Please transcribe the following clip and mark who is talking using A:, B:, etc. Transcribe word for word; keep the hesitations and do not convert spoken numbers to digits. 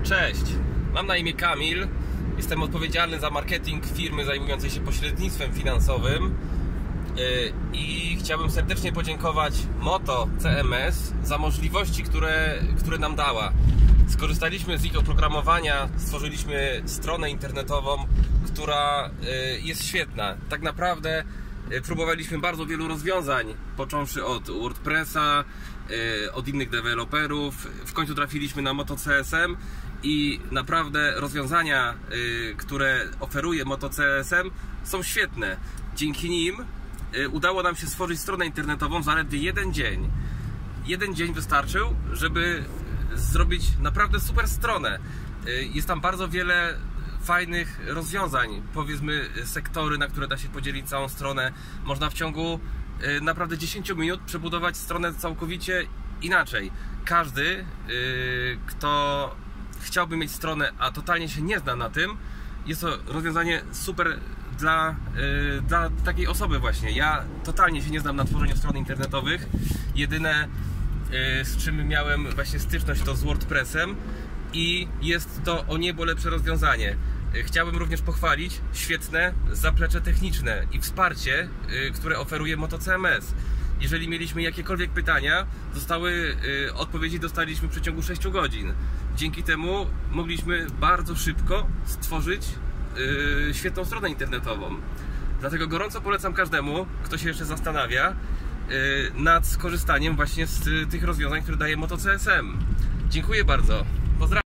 A: Cześć, mam na imię Kamil, jestem odpowiedzialny za marketing firmy zajmującej się pośrednictwem finansowym i chciałbym serdecznie podziękować Moto C M S za możliwości, które, które nam dała. Skorzystaliśmy z ich oprogramowania, stworzyliśmy stronę internetową, która jest świetna. Tak naprawdę próbowaliśmy bardzo wielu rozwiązań, począwszy od WordPressa, od innych deweloperów. W końcu trafiliśmy na Moto C S M i naprawdę rozwiązania, które oferuje Moto C S M, są świetne. Dzięki nim udało nam się stworzyć stronę internetową w zaledwie jeden dzień. Jeden dzień wystarczył, żeby zrobić naprawdę super stronę. Jest tam bardzo wiele fajnych rozwiązań, powiedzmy sektory, na które da się podzielić całą stronę. Można w ciągu naprawdę dziesięciu minut przebudować stronę całkowicie inaczej. Każdy, kto chciałby mieć stronę, a totalnie się nie zna na tym, jest to rozwiązanie super dla, dla takiej osoby właśnie. Ja totalnie się nie znam na tworzeniu stron internetowych. Jedyne, z czym miałem właśnie styczność, to z WordPressem i jest to o niebo lepsze rozwiązanie. Chciałbym również pochwalić świetne zaplecze techniczne i wsparcie, które oferuje Moto C M S. Jeżeli mieliśmy jakiekolwiek pytania, zostały odpowiedzi dostaliśmy w przeciągu sześciu godzin. Dzięki temu mogliśmy bardzo szybko stworzyć świetną stronę internetową. Dlatego gorąco polecam każdemu, kto się jeszcze zastanawia nad skorzystaniem właśnie z tych rozwiązań, które daje Moto C S M. Dziękuję bardzo. Pozdrawiam.